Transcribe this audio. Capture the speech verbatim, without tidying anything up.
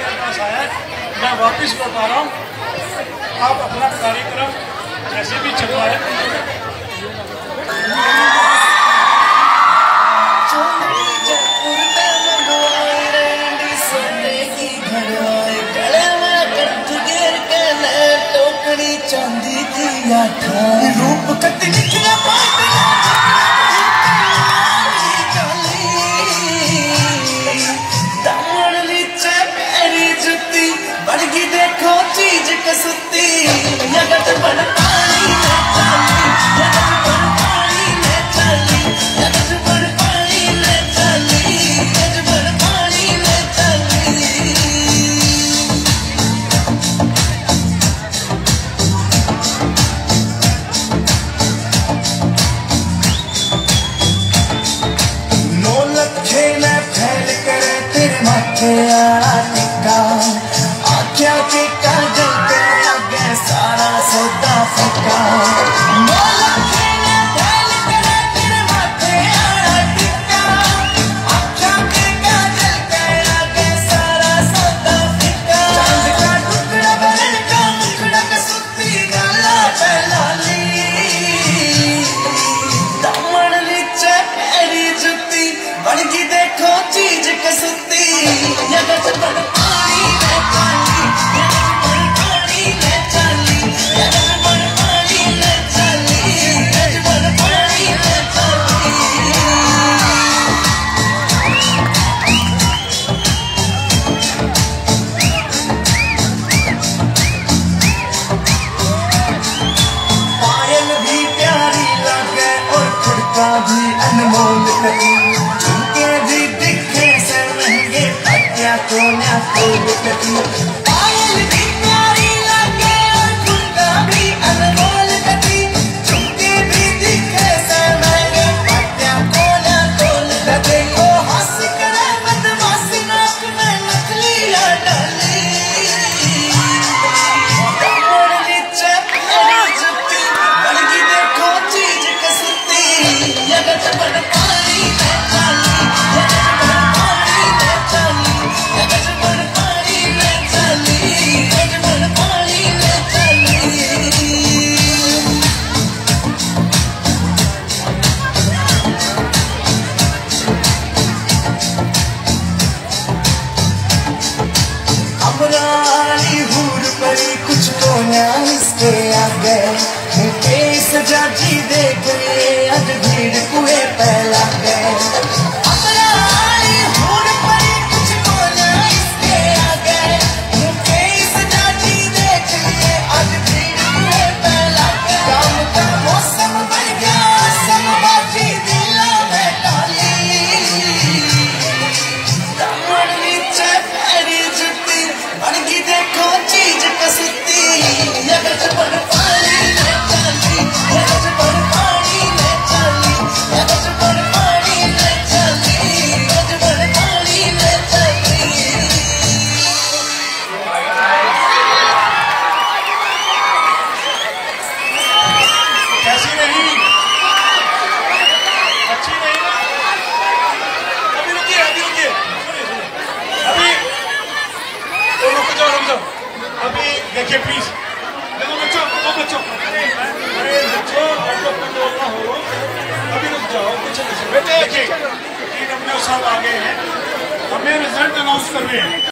मेरे पास आया है, मैं वापस लौटा रहा हूँ। आप अपना कार्यक्रम जैसे भी चलवाए। चांदी की आठा रूप कति निकला दामन नीचे पैरी जुती बढ़गी देखो चीज कसुती जगत बड़ पानी में चली जगत बड़ पानी में चली जगत बड़ पानी में चली जगत बड़ पानी में चली। फैल करे तेरे माथे आला टिक्का आख्या के काजल के आगे सारा सौदा फीका। फैल करे तेरे माथे आला टिक्का आख्या के काजल के आगे सारा सौदा फीका। चांद का टुकड़ा बहन का मुखड़ा कसुती गाला पहलाली दामन नीचे पैरी जुती बढ़गी देखो चीज कसुती जगत बड़ पानी में चली जगत बड़ पानी में चली जगत बड़ पानी में चली जगत बड़ पानी में चली। पायल भी प्यारी लगे और खुड़का भी अनमोल करी कोना कोल कटी पायल भी प्यारी लगे और खुदा भी अनमोल कटी झुमके भी दिखे सनगे पट्टिया कोना कोल लगे ओ हंस करे बदमाशी नाक में नकलिया डाली कमर नीचे पैरी जुती बढ़गी देखो चीज कसुती जगत बड़ पानी में चली जगत बड़ पानी में चली जगत बड़ पानी में चली जगत बड़ पानी में चली। अमरानी हूर परी कुछ को ना इसके आगे मुझे सजा जी देख लिए अज भीड़ कुए पहला गए। अभी देखिए प्लीज देखो बच्चों वो बच्चों अरे बच्चों बोलना हो अभी रुक जाओ कुछ बेटे देखिए तीन अपने साथ आ गए हैं हमें रिजल्ट अनाउंस कर रहे हैं।